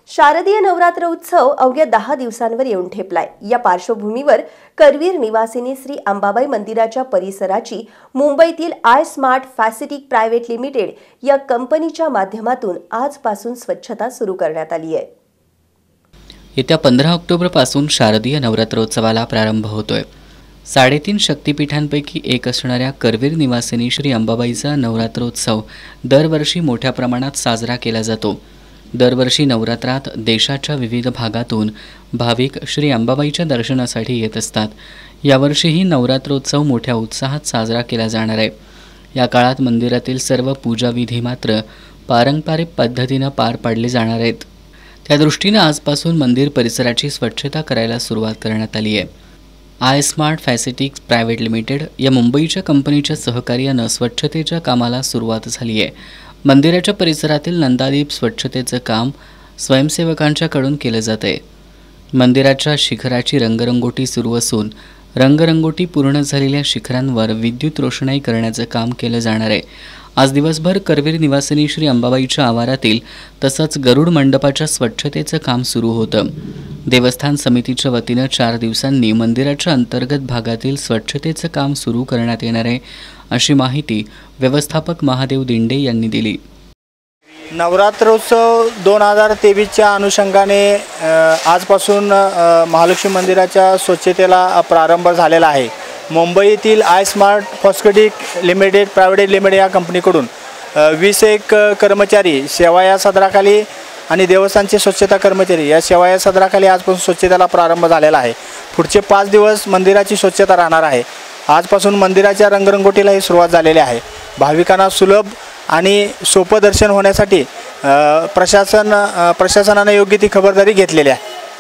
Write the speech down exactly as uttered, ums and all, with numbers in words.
शारदीय नवरात्र उत्सव अवघ्या दहा दिवसांवर येऊन ठेपलाय। या पार्श्वभूमीवर करवीर निवासिनी श्री अंबाबाई मंदिराच्या परिसराची मुंबईतील I smart Facitech private limited या कंपनीच्या माध्यमातून आजपासून स्वच्छता सुरू करण्यात आली आहे। येत्या पंधरा ऑक्टोबर पासून शारदीय नवरात्रोत्सवाला प्रारंभ होतोय। साडेतीन शक्तिपीठांपैकी एक असणाऱ्या करवीर निवासिनी श्री अंबाबाईचा नवरात्रोत्सव दरवर्षी मोठ्या प्रमाणात साजरा केला जातो। दरवर्षी नवरात्रात देशाच्या विविध भागातून भाविक श्री अंबाबाईच्या दर्शनासाठी येत असतात। यावर्षीही नवरात्रोत्सव मोठ्या उत्साहात साजरा केला जाणार आहे। या काळात मंदिरातील सर्व पूजाविधी मात्र पारंपरिक पद्धतीने पार पाडले जाणार आहेत। त्या दृष्टीने आजपासून मंदिर परिसराची स्वच्छता करायला सुरुवात करण्यात आली आहे। I smart Facitechs private limited या मुंबईच्या कंपनीच्या सहकार्याने स्वच्छतेच्या कामाला सुरुवात झाली आहे। मंदिराच्या परिसरातील नंदादीप स्वच्छतेचं काम स्वयंसेवकांच्याकडून केलं जाते। मंदिराच्या शिखराची रंगरंगोटी सुरू असून रंगरंगोटी पूर्ण झालेल्या शिखरांवर विद्युत रोषणाई करण्याचं काम केलं जाणार आहे। आज दिवसभर करवीर निवासिनी श्री अंबाबाईच्या आवारातील तसंच गरुड मंडपाच्या स्वच्छतेचं काम सुरू होतं। देवस्थान समितीच्या वतीनं चार दिवसांनी मंदिराच्या अंतर्गत भागातील स्वच्छतेचं काम सुरू करण्यात येणार आहे, अशी माहिती व्यवस्थापक महादेव दिंडे यांनी दिली। नवरात्रोत्सव दोन हजार तेवीसच्या अनुषंगाने आजपासून महालक्ष्मी मंदिराच्या स्वच्छतेला प्रारंभ झालेला आहे। मुंबईतील I smart Facitech limited private limited या कंपनीकडून वीस एक कर्मचारी सेवा या सदराखाली आणि देवस्थानचे स्वच्छता कर्मचारी या सेवा या सदराखाली आजपासून स्वच्छतेला प्रारंभ झालेला आहे। पुढचे पाच दिवस मंदिराची स्वच्छता राहणार आहे। आजपासून मंदिराच्या रंगरंगोटीलाही सुरुवात झालेली आहे। भाविकांना सुलभ आणि सोपं दर्शन होण्यासाठी प्रशासन प्रशासनाने योग्य ती खबरदारी घेतलेली आहे।